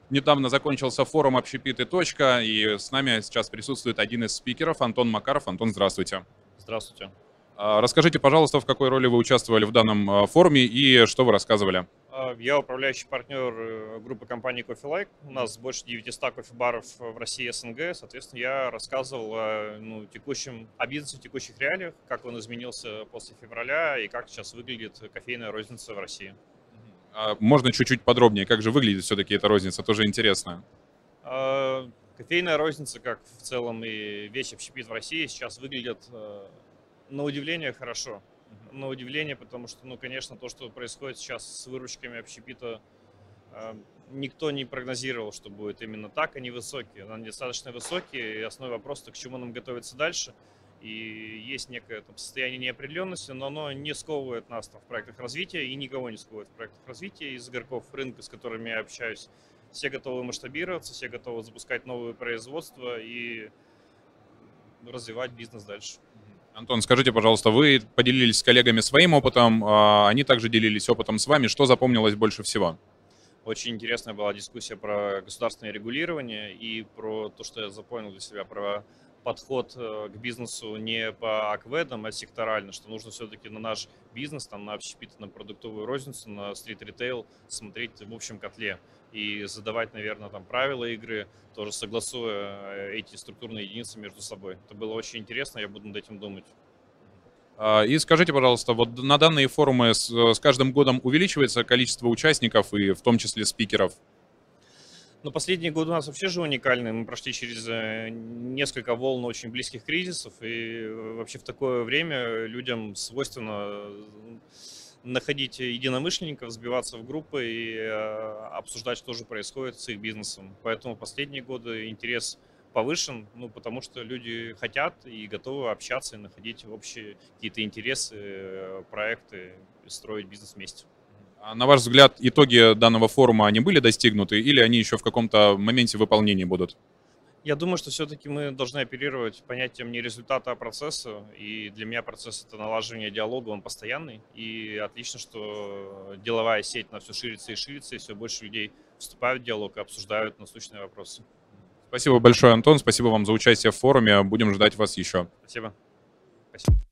недавно закончился форум «Общепит и точка», и с нами сейчас присутствует один из спикеров, Антон Макаров. Антон, здравствуйте. Здравствуйте. Расскажите, пожалуйста, в какой роли вы участвовали в данном форуме и что вы рассказывали? Я управляющий партнер группы компании Coffee Like. У нас больше 900 кофе-баров в России и СНГ. Соответственно, я рассказывал о бизнесе в текущих реалиях, как он изменился после февраля и как сейчас выглядит кофейная розница в России. Можно чуть-чуть подробнее, как же выглядит все-таки эта розница, тоже интересно. Кофейная розница, как в целом и весь общепит в России, сейчас выглядит на удивление хорошо. На удивление, потому что, конечно, то, что происходит сейчас с выручками общепита, никто не прогнозировал, что будет именно так. Они высокие, они достаточно высокие, и основной вопрос, к чему нам готовиться дальше. И есть некое состояние неопределенности, но оно не сковывает нас в проектах развития и никого не сковывает в проектах развития. Из игроков рынка, с которыми я общаюсь, все готовы масштабироваться, все готовы запускать новые производства и развивать бизнес дальше. Антон, скажите, пожалуйста, вы поделились с коллегами своим опытом, они также делились опытом с вами. Что запомнилось больше всего? Очень интересная была дискуссия про государственное регулирование и про то, что я запомнил для себя, про подход к бизнесу не по акведам, а секторально, что нужно все-таки на наш бизнес, на общепит, на продуктовую розницу, на стрит-ритейл смотреть в общем котле и задавать, наверное, правила игры, тоже согласуя эти структурные единицы между собой. Это было очень интересно, я буду над этим думать. И скажите, пожалуйста, вот на данные форумы с каждым годом увеличивается количество участников и в том числе спикеров? Но последние годы у нас вообще же уникальные. Мы прошли через несколько волн очень близких кризисов, и вообще в такое время людям свойственно находить единомышленников, сбиваться в группы и обсуждать, что же происходит с их бизнесом. Поэтому в последние годы интерес повышен, потому что люди хотят и готовы общаться и находить общие какие-то интересы, проекты, и строить бизнес вместе. А на ваш взгляд, итоги данного форума, они были достигнуты или они еще в каком-то моменте выполнения будут? Я думаю, что все-таки мы должны оперировать понятием не результата, а процесса. И для меня процесс — это налаживание диалога, он постоянный. И отлично, что деловая сеть на все ширится, и все больше людей вступают в диалог и обсуждают насущные вопросы. Спасибо большое, Антон. Спасибо вам за участие в форуме. Будем ждать вас еще. Спасибо. Спасибо.